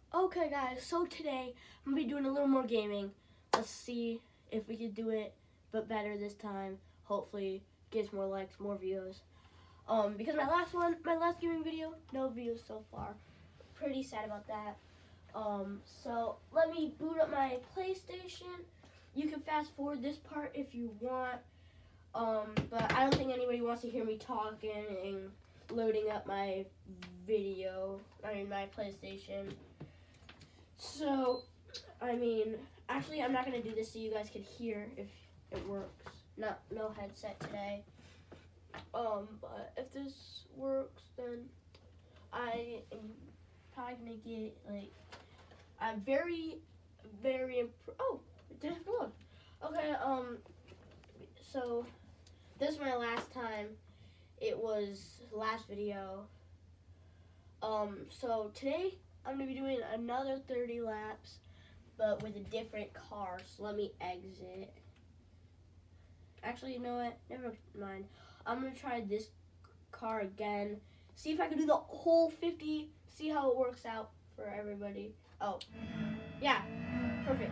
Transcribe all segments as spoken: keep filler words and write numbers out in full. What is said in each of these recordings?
Okay guys, so today I'm going to be doing a little more gaming. Let's see if we can do it, but better this time. Hopefully gets more likes, more views. Um, because my last one, my last gaming video, no views so far. Pretty sad about that. Um, so let me boot up my PlayStation. You can fast forward this part if you want. Um, but I don't think anybody wants to hear me talking and loading up my video, I mean my PlayStation. So, I mean, actually I'm not going to do this so you guys can hear if it works. Not, no headset today. Um, but if this works, then I am probably going to get, like, I'm very, very, imp- oh, it didn't look. Okay, um, so, this is my last time. It was last video. Um, so today, I'm going to be doing another thirty laps, but with a different car. So let me exit. Actually, you know what? Never mind. I'm going to try this car again. See if I can do the whole fifty. See how it works out for everybody. Oh, yeah. Perfect.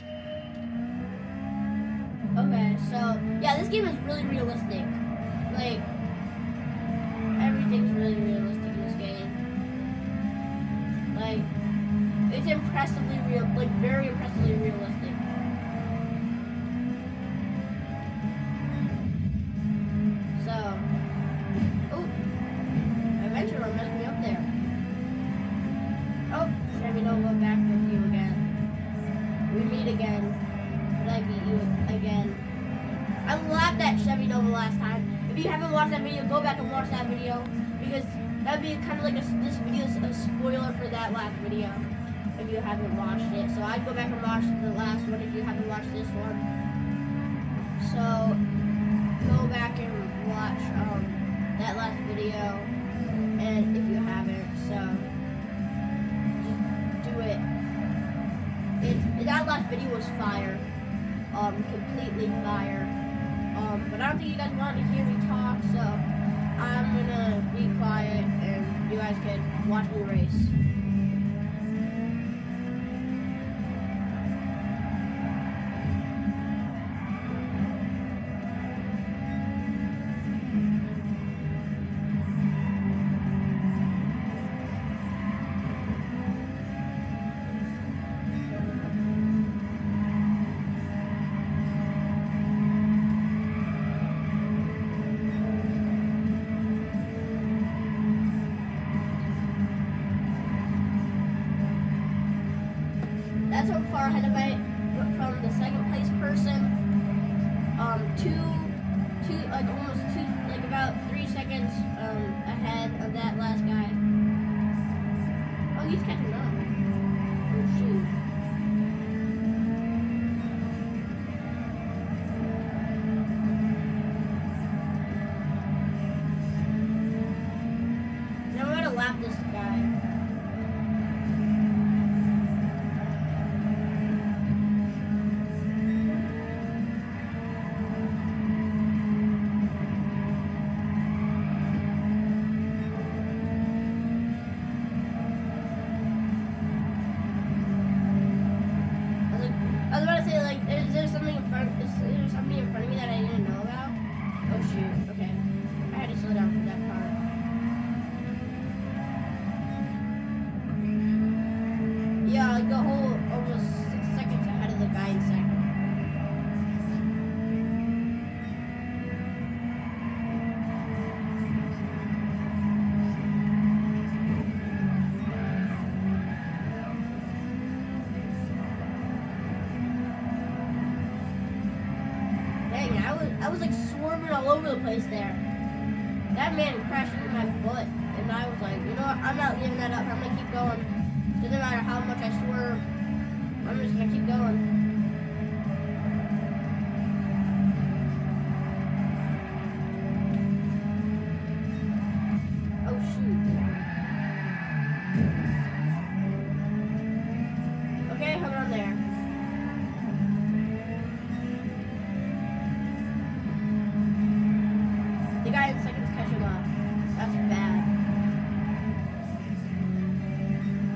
Okay, so, yeah, this game is really realistic. Like, everything's really realistic in this game. Like, it's impressively real, like very impressively realistic. So, oh, my venture messed me up there. Oh, Chevy Nova back with you again. We meet again, but I beat you again. I laughed at Chevy Nova last time. If you haven't watched that video, go back and watch that video, because that would be kind of like a, this video is a spoiler for that last video if you haven't watched it. So I'd go back and watch the last one if you haven't watched this one. So go back and watch um, that last video, and if you haven't, so just do it. It that last video was fire, um, completely fire. Um, but I don't think you guys want to hear me talk, so I'm gonna be quiet and you guys can watch me race. That's how far ahead of I from the second place person. Um, two, two, like almost two, like about three seconds um ahead of that last guy. Oh, he's catching up. Oh shoot. Now I'm gonna lap this guy. Yeah, like a whole almost six seconds ahead of the guy in second. Dang, I was I was like swerving all over the place there. That man crashed into my foot, and I was like, you know what? I'm not giving that up. I'm gonna keep going. Doesn't matter how much I swerve, I'm just gonna keep going. Oh shoot. Okay, hang on there. The guy in second's catching up. That's bad.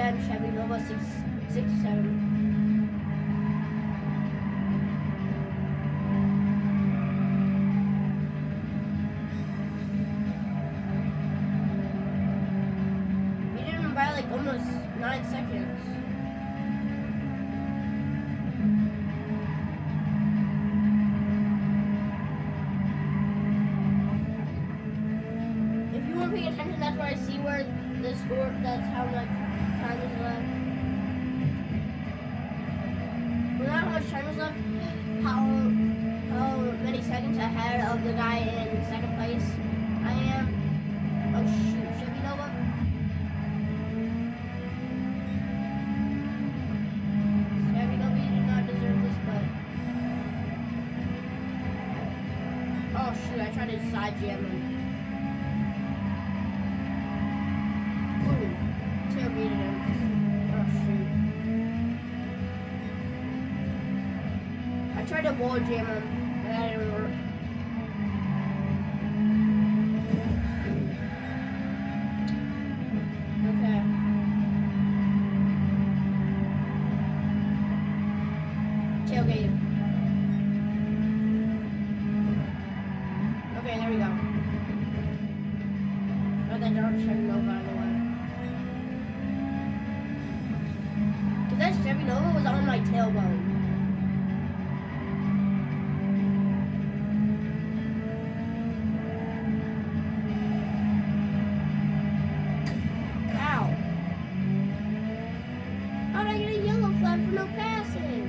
again, Chevy Nova six sixty-seven. By like almost nine seconds. If you weren't paying attention, that's where I see where the score, that's how much time is left. Well, not how much time is left, how, how many seconds ahead of the guy in second place I am. Oh shoot, Chevy Nova. Oh shoot, I tried to side jam him. Boom. Tailgated him. Oh shoot. I tried to wall jam him, but that didn't work. Okay. Tailgate him. Okay, there we go. Got that dark Chevy Nova out of the way. Cause that Chevy Nova was on my tailbone. Ow. How'd I get a yellow flag for no passing?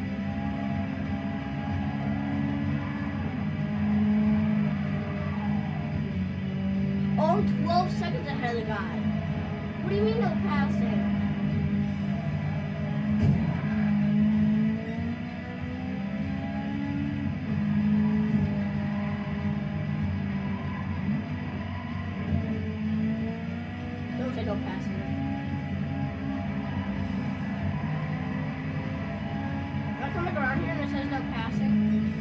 Oh, twelve seconds ahead of the guy. What do you mean no passing? Don't say no passing. If I come back around here and it says no passing.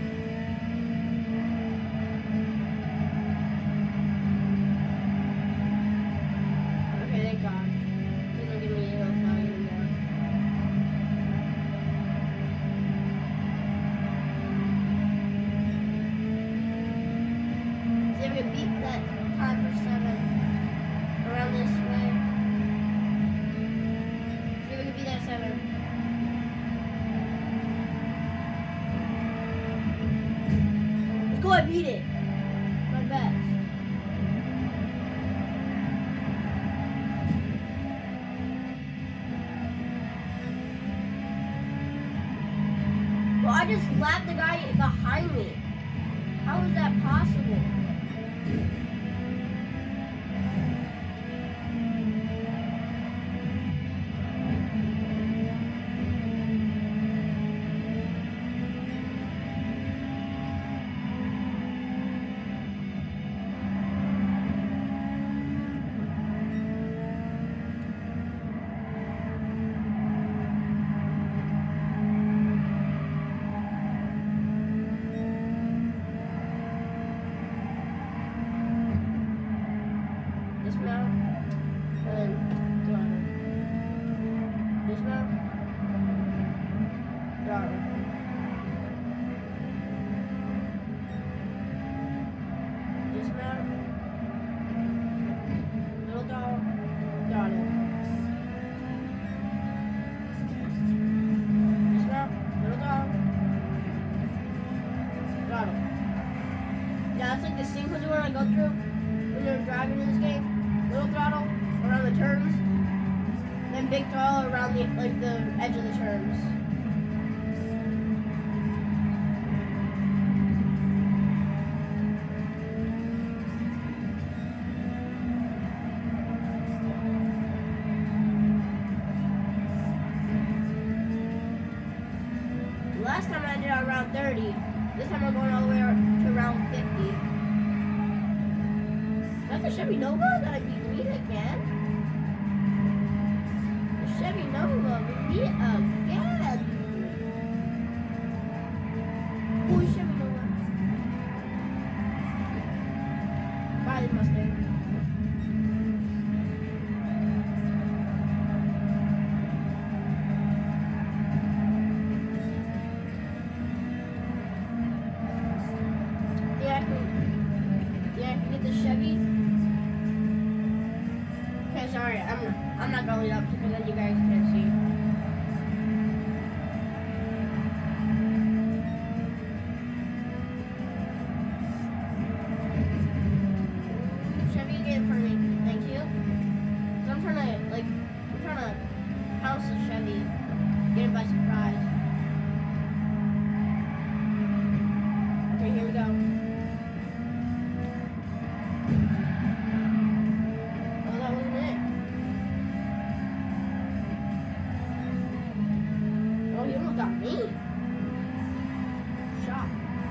Thank God. Please don't give me a yellow flag anymore. See if we can beat that time for seven around this way. See if we can beat that seven. Let's go, I beat it. My best. Well, I just lapped the guy behind me. How is that possible? Dismount and throttle. Dismount, throttle. Dismount, little dog, throttle. Dismount, little dog, throttle. Yeah, it's like the sequence you want to go through when you're driving in this game. Little throttle around the turns, then big throttle around the like the edge of the turns. Last time I did around thirty. This time we're going all the way to around fifty. That's a Chevy Nova that I beat me again. The Chevy Nova beat me again. Oh, Chevy Nova. Bye, Mustang. that you guys can see. Chevy, get in front of me. Thank you. Cause I'm trying to, like, I'm trying to house the Chevy. Get it by surprise. Okay, here we go. Oh, that wasn't it. Oh, he almost got me. Shot.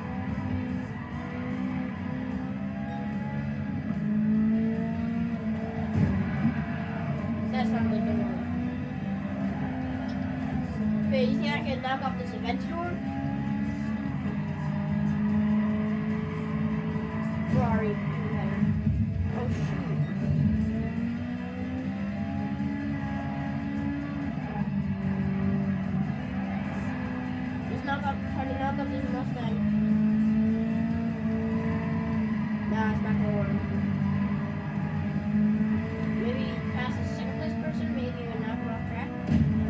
That's not a good one. Okay, you think I can knock off this Aventador? Ferrari. Oh shoot. Let's knock off, try to knock off this Mustang. Nah, it's not gonna work. Maybe pass the second place person, maybe even knock her off track.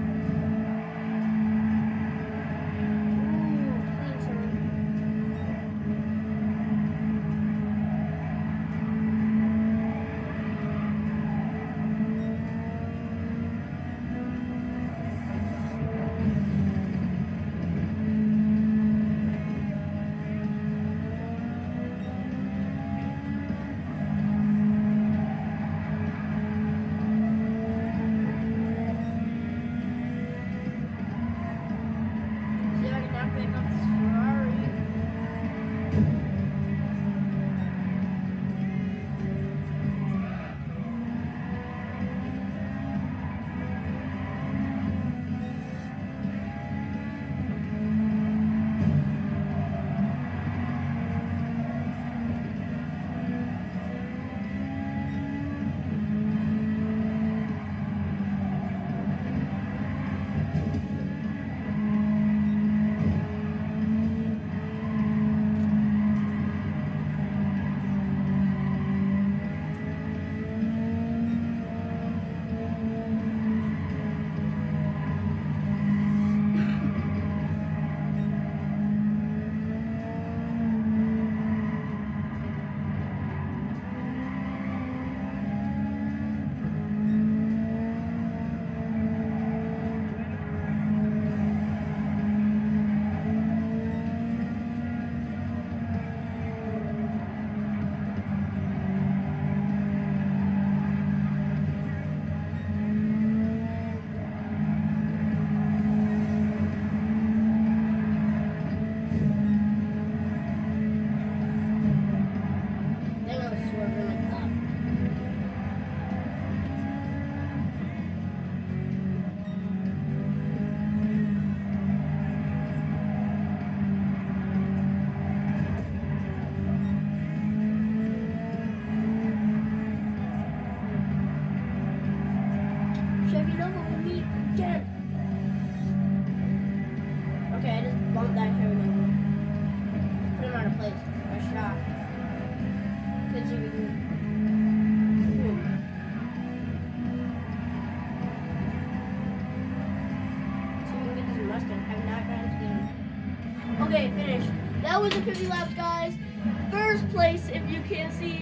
Okay, finished. That was the fifty laps, guys. First place, if you can see.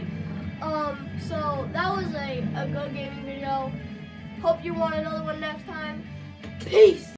Um, so that was a, a good gaming video. Hope you want another one next time. Peace.